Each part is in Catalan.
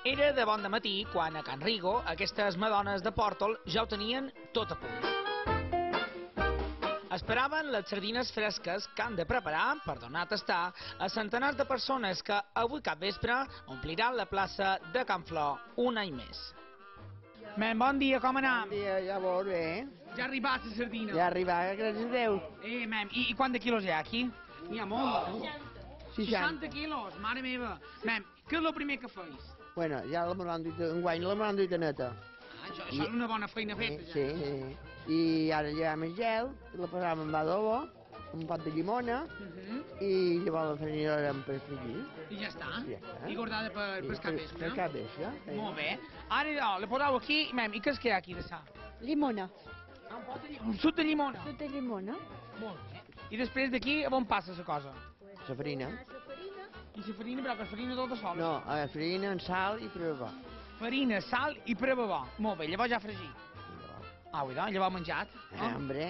Era de bon dematí quan a Can Rigo aquestes madones de Pòrtol ja ho tenien tot a punt. Esperaven les sardines fresques que han de preparar per donar a tastar a centenars de persones que avui capvespre ompliran la plaça de Can Flor un any més. Men, bon dia, com anem? Bon dia, ja molt bé. Ja ha arribat la sardina. Ja ha arribat, gràcies a Déu. Men, i quant de quilos hi ha aquí? N'hi ha molt. 60 quilos, mare meva. Men, què és el primer que feis? Bueno, ja la m'han duit, enguany la m'han duit neta. Això és una bona feina feta, ja. Sí. I ara llevem el gel, la posam en adobo, un pot de llimona, i llavors la farinera per fregir. I ja està. Ja està. I guardada per capvespre. Per capvespre. Molt bé. Ara la poseu aquí, i què és que hi ha aquí de sal? Llimona. Un suc de llimona. Suc de llimona. Molt bé. I després d'aquí, on passa la cosa? La farina. I la farina, però que farina tota sola? No, farina amb sal i prova. Farina, sal i preva bo. Molt bé, llavors ja fregir. Llavors menjat. Hombre,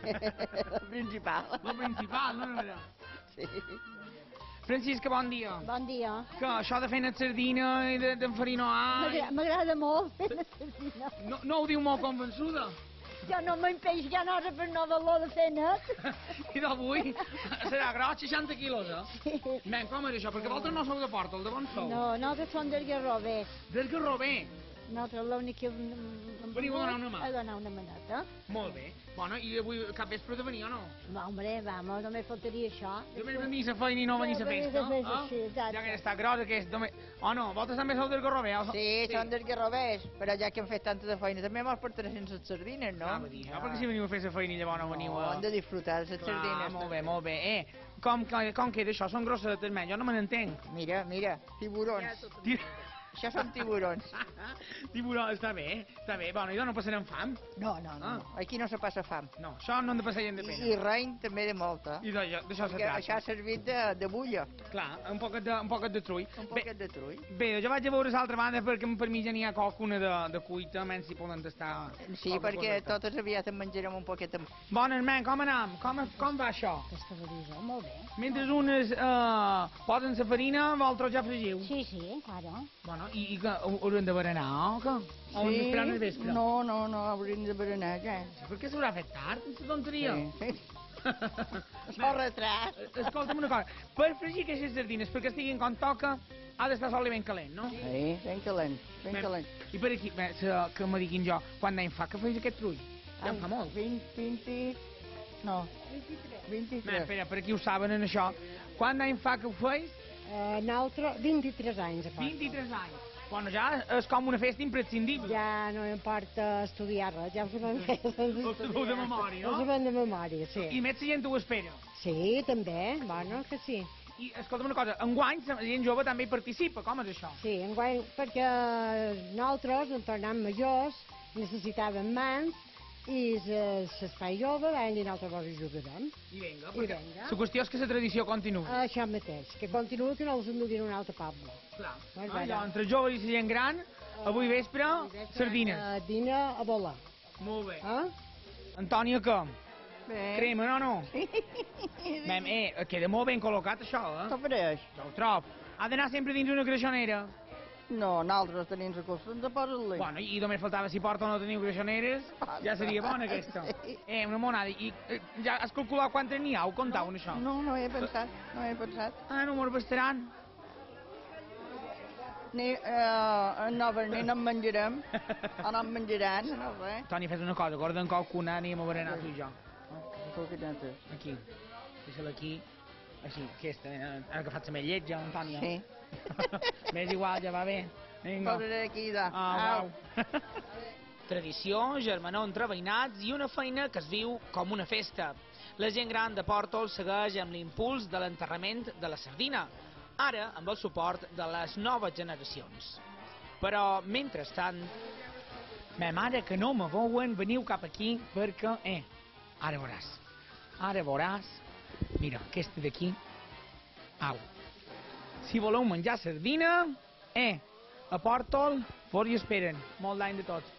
el principal. El principal, no? Sí. Francisca, bon dia. Bon dia. Que això de fer una sardina i d'enfarinar... M'agrada molt fer la sardina. No ho diu molt convençuda? Jo no m'empeix ja nada per no valor de fer net. I d'avui serà gros, 60 quilos, eh? Sí. Men, com era això? Perquè vosaltres no sou de Pòrtol, de on sou? No, nosaltres som del Garrover. Del Garrover. Nosaltres l'únic que Veniu a donar una mà. A donar una maneta. Molt bé. Bueno, i avui cap vespre de venir o no? Va, hombre, vamos, només faltaria això. Només venir a feina i no venir a festa, Sí, exacte. Ja que està gros aquest... O no, vosaltres també sou del Garrover? Sí, són dels Garrovers, però ja que hem fet tanta de feina també mos portarà sense les sardines, no? Perquè si veniu a fer la feina i llavors no veniu a... Hem de disfrutar de les sardines. Molt bé. Com queda això? Són grossetes, men, jo no me n'entenc. Mira, tiburons. Això són tiburons. Tiburons, està bé. Bueno, i no passarem fam? No. Aquí no se passa fam. No, això no hem de passar gent de pena. I reiny també de molta. I d'això se tracta. Això ha servit de bulla. Clar, un poquet de trull. Un poquet de trull. Bé, jo vaig a veure l'altra banda perquè per mi ja n'hi ha qualcuna de cuita, menys si poden tastar... Sí, perquè totes aviat en menjarem un poquet. Bones, men, com anem? Com va això? Aquesta televisió, molt bé. Mentre unes posen la farina, vosaltres ja fregiu. Sí, claro. Bueno, i que haurem de berenar, o què? O esperant el vespre? No, hauríem de berenar ja. Per què s'haurà fet tard, aquesta tonteria? Sí. Sol retrat. Escolta'm una cosa, per fregir aquestes sardines, perquè estiguin com toca, ha d'estar sol i ben calent, no? Sí, ben calent. I per aquí, que me diguin jo, quant d'any fa que feis aquest trull? Ja en fa molt. 23. Espera, per aquí ho saben en això. Quant d'any fa que ho feis? Nosaltres, 23 anys. 23 anys. Bueno, ja és com una festa imprescindible. Ja no importa estudiar res, ja ho sabem fer. Ho sabeu de memòria, no? Ho sabem de memòria, sí. I més la gent ho espera. Sí, també, bueno, que sí. I escolta'm una cosa, enguany la gent jove també hi participa, com és això? Sí, enguany, perquè nosaltres, en tornant majors, necessitàvem mans, i l'espai jove van dir nosaltres vos ajudarem. I vinga. La qüestió és que la tradició continua. Això mateix, que continua que no els enduguin a un altre poble. Clar. Allò, entre joves i la gent gran, avui vespre, sardines. Sardina a volar. Molt bé. Antònia, què? Bé. Crema, no? Queda molt ben col·locat, això, eh? Què faràs? Jo ho trobo. Ha d'anar sempre dins una creixonera. No, nosaltres tenim recursos de posar-li. Bueno, i només faltava si porta o no teniu creixoneres, ja seria bona aquesta. Una monada. I ja has calculat quantes n'hi ha? Ho comptau, això? No he pensat. No me'n bastaran. Ni no en menjarem, o no en menjaran, no sé. Toni, fes una cosa, guarda en qualcuna, anem a berenar tu i jo. Aquí. Deixa-la aquí. Així, aquesta, han agafat la meva llet ja, Antònia. Sí. M'és igual, ja va bé. Vinga. Posaré aquí, da. Au. Tradició, germanor entre veïnats i una feina que es viu com una festa. La gent gran de Pòrtol segueix amb l'impuls de l'enterrament de la sardina, ara amb el suport de les noves generacions. Però, mentrestant, ma mare que no me veuen, veniu cap aquí perquè, ara veuràs, mira, aquesta d'aquí, si voleu menjar sardina, a Pòrtol, fos hi esperen, molt d'any de tots.